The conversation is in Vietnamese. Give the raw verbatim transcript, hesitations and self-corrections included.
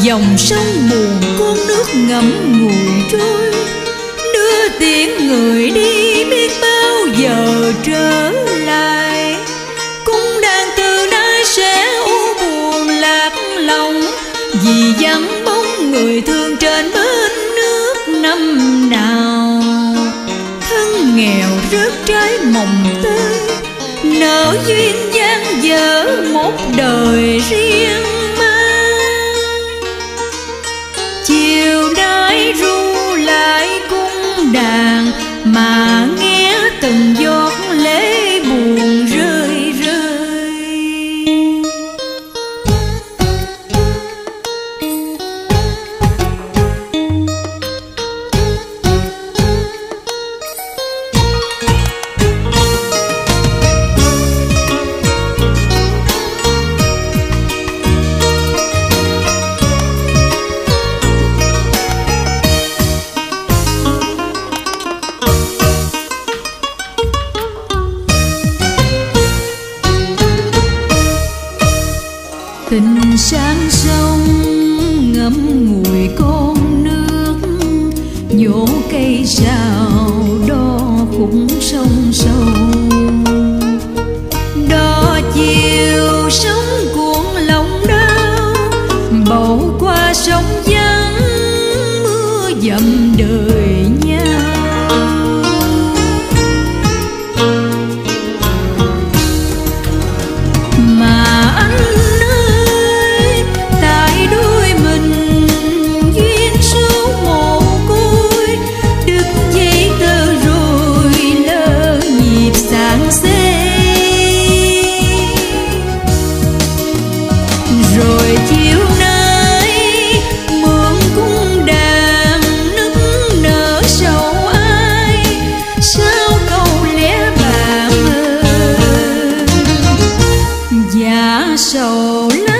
dòng sông buồn con nước ngậm ngùi trôi, đưa tiễn người đi biết bao giờ trở lại. Cung đàn từ nay sẽ u buồn lạc lòng, vì vắng bóng người thương trên bến nước năm nào. Thân nghèo rớt trái mồng tơi, nợ duyên dang dở một đời riêng mang. Chiều nay ru lại cung đàn, mà nghe từng giọt lệ buồn rơi rơi. Tình sang sông ngậm ngùi con nước, nhổ cây sào đo khúc sông sâu. Đò chiều sóng cuộn lòng đau, bầu qua sông vắng mưa dầm đời nhau. Mà anh rồi chiều nay mượn cung đàn nức nở sầu ai, sao câu lẽ bạn ơi. Dạ sầu lắm